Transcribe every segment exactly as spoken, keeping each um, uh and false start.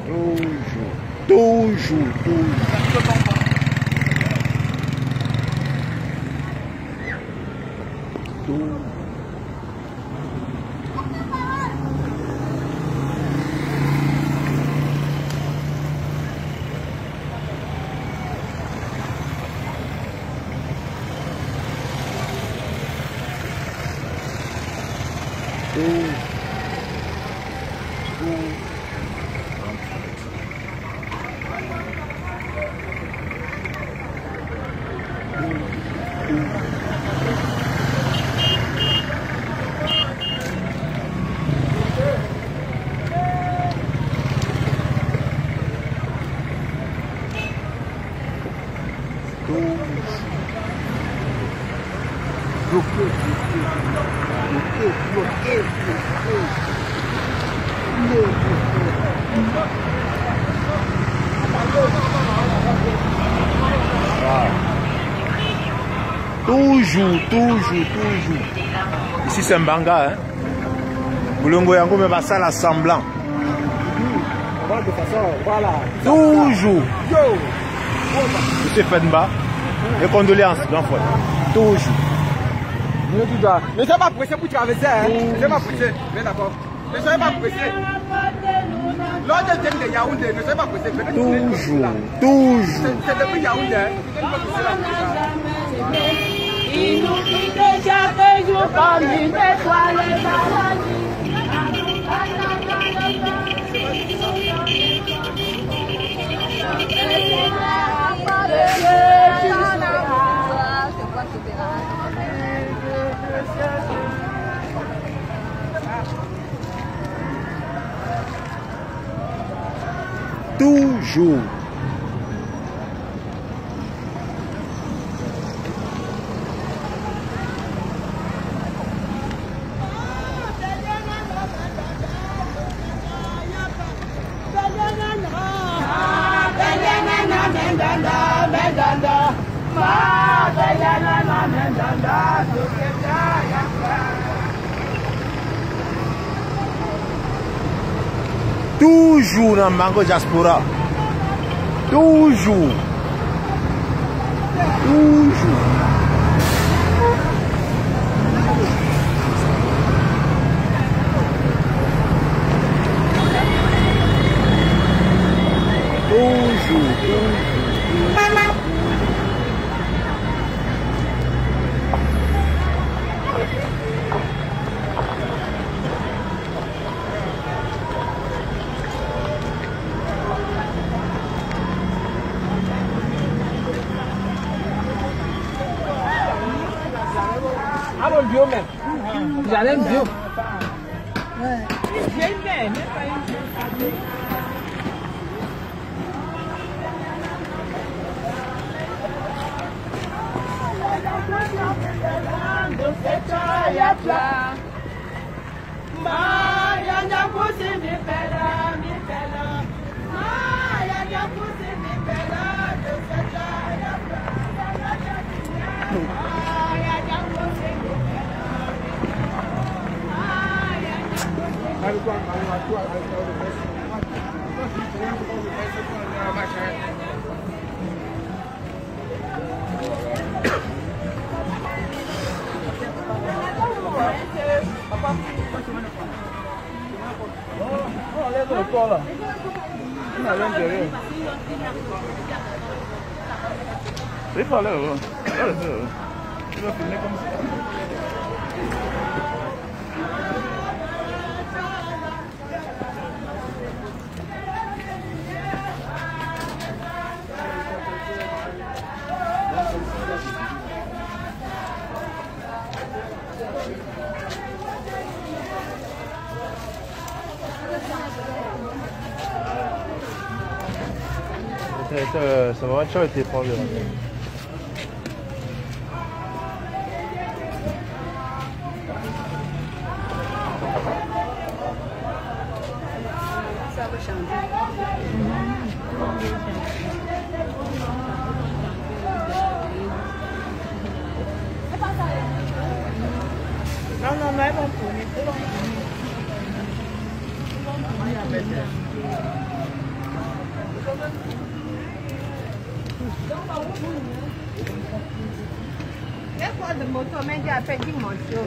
Toujours. Toujours. Toujours. Toujours. Toujours, toujours, toujours. Ici c'est un banga, hein. Boulongo Yango me passe à l'assemblant. De façon, voilà. Toujours. Monsieur Fenba, les condoléances, grand frère. Toujours. Ne soyez pas pressé pour traverser, hein. Ne soyez pas pressé. Bien d'accord. Ne soyez pas pressé. Lors de thème de Yaoundé, ne soyez pas pressé. Toujours. Toujours. C'est depuis Yaoundé. Il nous dit déjà que jour comme une étoile Toujours. Toujours dans Mango Diaspora. Toujours. Toujours. Toujours. Ah, mon bio même. J'allais bio. Il fallait, il va filmer comme ça. Ça va être été proche de la main. Ça va changer. Non, non, mais bon, pour les deux. É quando motor, mas já perdi motor.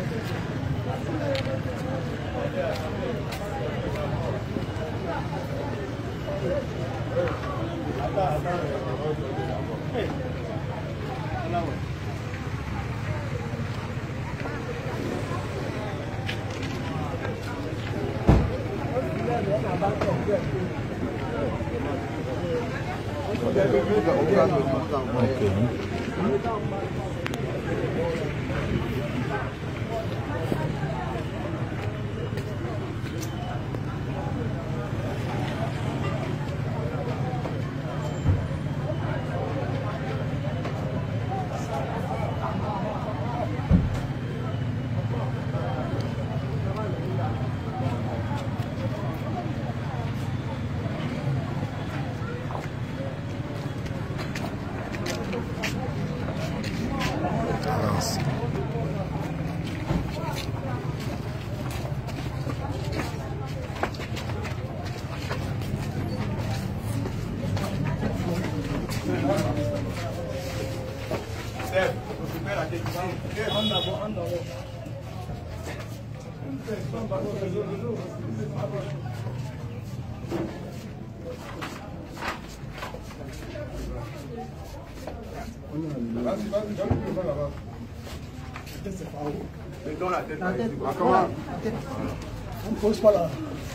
On ne pose pas là.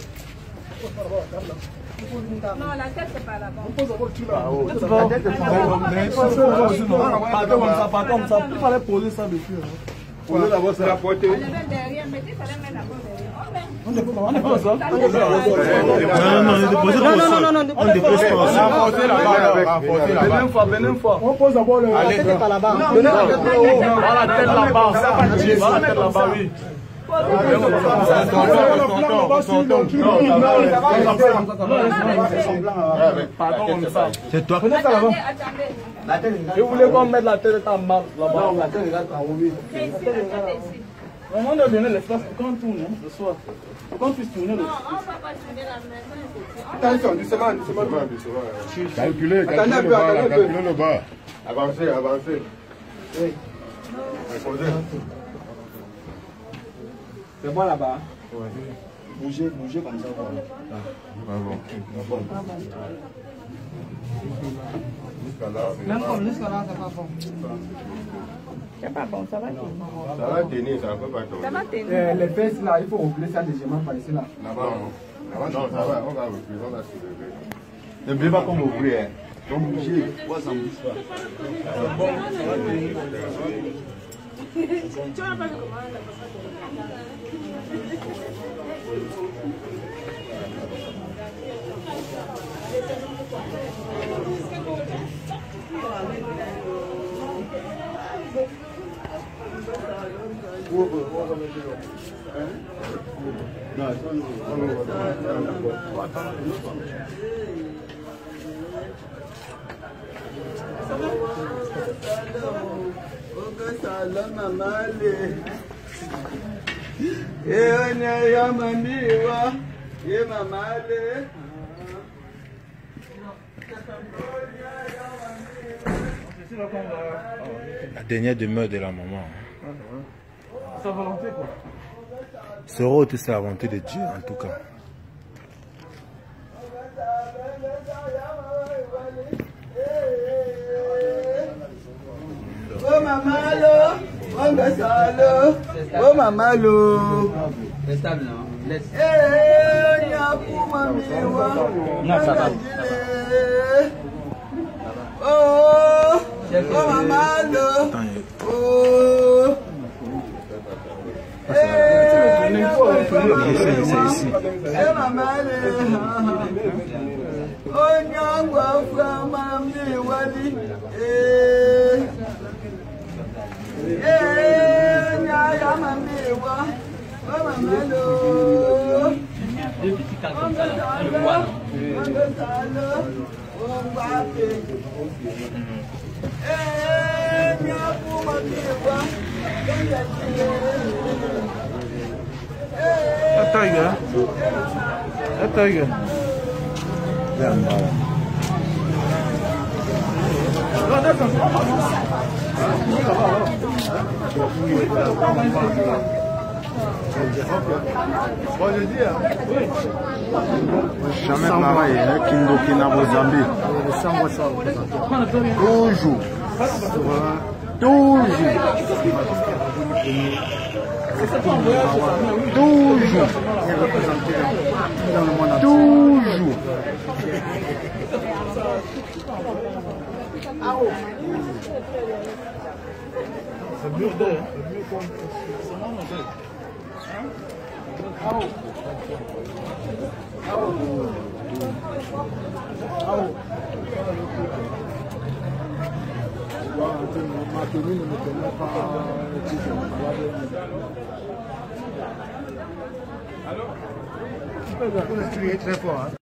Non, la tête c'est pas là-bas. On pose d'abord le cul là. La tête c'est pas là. Pas comme ça. Il fallait poser ça dessus. Poser d'abord ça. On le met derrière, mais il fallait mettre d'abord derrière. On dépose ça. On dépose ça. Non, non, non, non, on dépose pas. On a porté là-bas. Beneen fois, beneen fois. On pose d'abord le. La tête c'est pas là-bas. Voilà la tête là-bas. Voilà la tête là-bas, oui. C'est toi. Je voulais qu'on mette la tête en bas là-bas. La tête est en haut. On a donné l'espace pour qu'on tourne le soir. Pour qu'on puisse tourner le Non, on va pas tourner la maison. Attention, doucement, doucement. Calculez, calculez le bas, calculez le bas. Avancez, avancez. Oui. C'est bon là-bas. Ouais. Bougez, bougez comme ça. Voilà. Même comme jusqu'à là, c'est pas bon. C'est pas bon, ça va tenir. Ça va tenir, ça peut pas tomber. Ça va tenir. Euh, les fesses là, il faut reculer ça légèrement par ici là. Là-bas, non. Non, ça va, on va reculer, on va se lever. N'oubliez pas qu'on ouvrir, hein. Donc bougez, moi ça ne bouge pas. Tu vas pas le commander. La dernière demeure de la maman. Sa volonté quoi. Soro, c'est la volonté de Dieu en tout cas. Oh maman lo, on va ça lo, oh maman lo. C'est stable non. Laisse. Eh, nya pour mamie wa. Non ça va. Oh, oh maman lo. Oh. Eh, eh maman lo. Oh nya wa fra mamie wali. Eh. Eh, nya ya mamie wa. Oh maman lo. Deux petits cas comme ça, on le voit. Attends, gars. Attends, gars. Là, là. Bon, je dis, hein. Jamais pareil, hein, Kindokina Mozambique. Toujours. Toujours. Toujours. Toujours. C'est mieux d'eux. Tu es très fort. Hein.